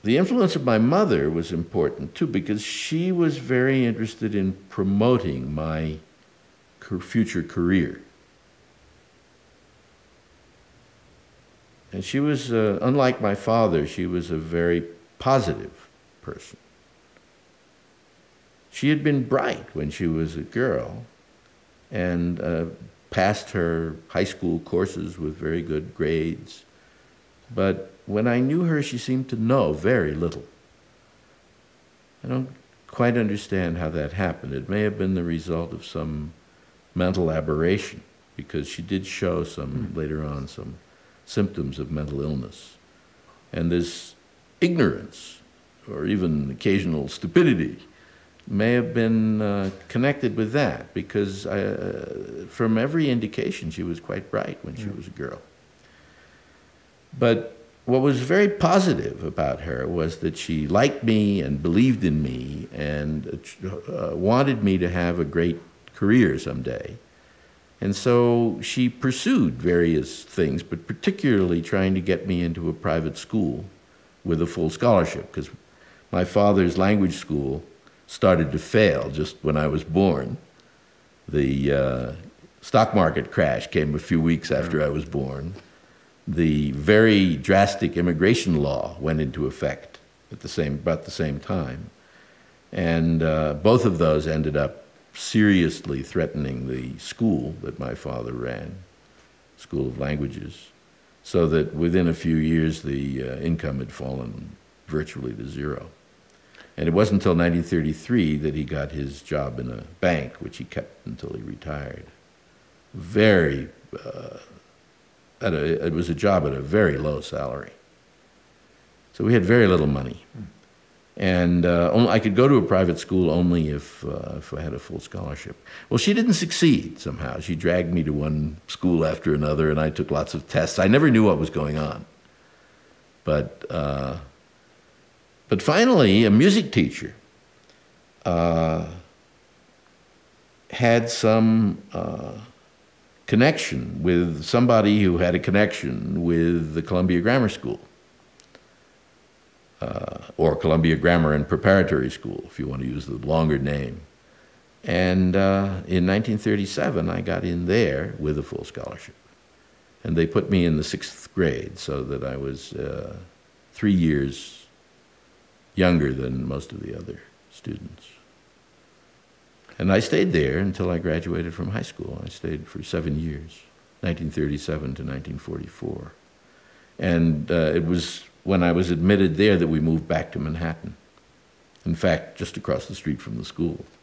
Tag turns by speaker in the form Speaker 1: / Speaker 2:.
Speaker 1: the influence of my mother was important too, because she was very interested in promoting my future career. And she was, unlike my father, she was a very positive person. She had been bright when she was a girl and passed her high school courses with very good grades. But when I knew her, she seemed to know very little. I don't quite understand how that happened. It may have been the result of some mental aberration, because she did show some, later on, some symptoms of mental illness. And this ignorance, or even occasional stupidity, may have been connected with that, because from every indication she was quite bright when she was a girl. But what was very positive about her was that she liked me and believed in me and wanted me to have a great career someday. And so she pursued various things, but particularly trying to get me into a private school with a full scholarship, because my father's language school started to fail just when I was born. The stock market crash came a few weeks after I was born. The very drastic immigration law went into effect at about the same time. And both of those ended up seriously threatening the school that my father ran, School of Languages, so that within a few years the income had fallen virtually to zero. And it wasn't until 1933 that he got his job in a bank, which he kept until he retired. It was a job at a very low salary. So we had very little money. And I could go to a private school only if I had a full scholarship. Well, she didn't succeed somehow. She dragged me to one school after another, and I took lots of tests. I never knew what was going on. But finally, a music teacher had some connection with somebody who had a connection with the Columbia Grammar School, or Columbia Grammar and Preparatory School, if you want to use the longer name. And in 1937, I got in there with a full scholarship. And they put me in the 6th grade, so that I was 3 years younger than most of the other students. And I stayed there until I graduated from high school. I stayed for 7 years, 1937 to 1944. And it was when I was admitted there that we moved back to Manhattan. In fact, just across the street from the school.